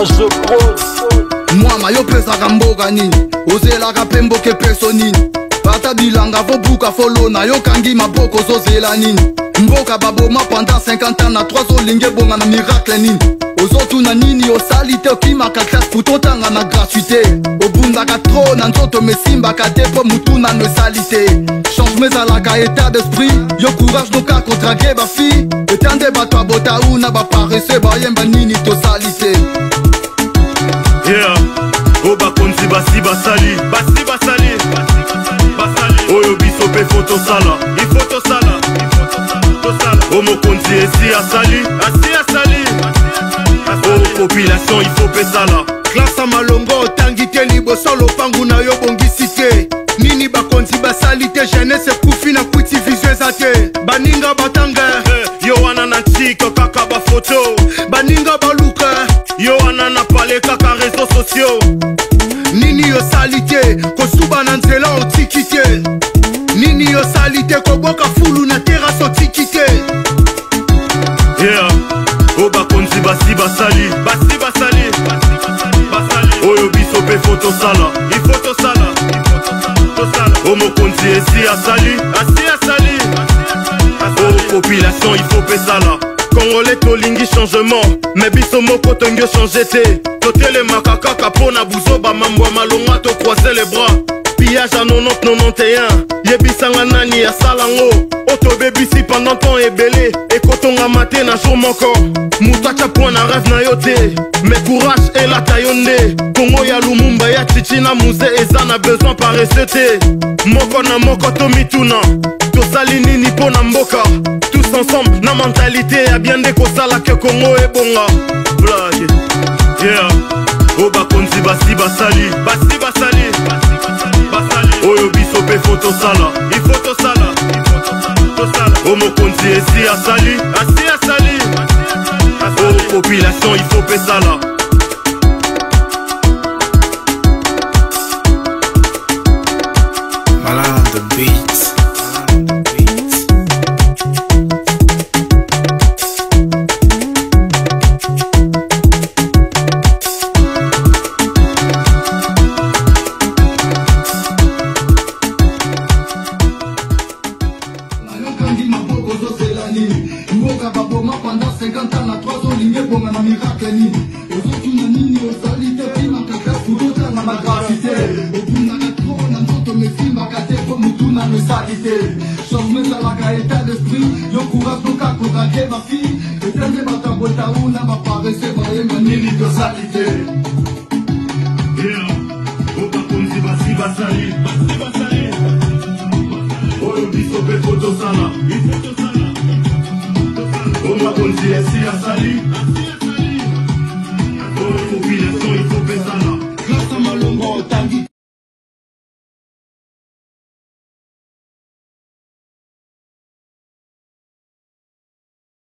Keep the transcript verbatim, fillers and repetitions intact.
Sage Pro. Mwama yo pesaka mboka nini, ozelaka pe mboka peso nini. Bata bilanga fo buka folo na yo kangi maboko zozela nini. Mboka baboma pendant cinquante ans na trois olinge bonga na miracle nini. Ozotuna nini osalite okimaka classe putotanga na gratuité. Obundaka tro na nzoto mesimbaka te po mutuna no salite. Changement ezalaka état d'esprit, yo courage noka kodrage ba fille. Etande bato abota una ba paresse bayemba nini to salite. Yeah, oh bakonzi basi basali, basi basali, basali. Oyo biso pe photo sala, il faut to sala, to sala. Oh mokonzi esi asali, asi asali. Oh population il faut pe sala. Classe à malongo tangi te liboso lopangu na yo bongisi te. Nini bakonzi basali te jeunesse kufi na kwiti visueza te. Baninga batanga, yo wana na chiko kaka ba photo. baninga baluka. Yo wana na pale kaka réseaux sociaux. Nini yo salite, kosuba na nzela otiki te. Nini yo salite, koboka fulu na terrasse otiki te. Yeah, oh bakonzi basi basali, basi basali, basali. Oyo biso pe photo sala, il faut to sala, to sala. Oh mokonzi esi asali, asi asali. Oh population il faut pe sala. Congolais tolingi changement, mais biso moko tongyo changer te. Totele makaka kapona buzoba mambo malonga to croiser les bras. Pillage à quatre-vingt-dix quatre-vingt-onze, yebisanga nani ya salango. Oto bebisi pendant temps ebele, ekotonga maté na jour moko. Mutacha point na rêve na yote, mais courage et la tayonde. Congo ya Lumumba ya chichi na musée eza na besoin par recette. Moko na moko to mituna, to sali nini po na mboka. Tous ensemble, na mentalité ya bien de kosala ke Congo e bonga. Blague, yeah. Oh bakonzi basi basali, basi basali, basali. Oyo biso pe photo sala, il faut to sala, to sala. Oh mokonzi esi asali, asi asali. Oh population il faut pe sala. Malin the beats. Mboka baboma pendant cinquante ans na trois olinge bonga na miracle nini. Ozotuna nini osalite kimaka classe putotanga na gratuité. Obundaka tro na nzoto mesimbaka te po mutuna no salite. Changement ezalaka état d'esprit, yo courage noka kodrage ba fille. Etande bato abota una ba paresse bayemba nini to salite. Yeah, oh bakonzi basi basali, basi basali. Oyo biso pe photo sala, il faut to sala. Oh makonzi esi asali, oh population il faut pe sala.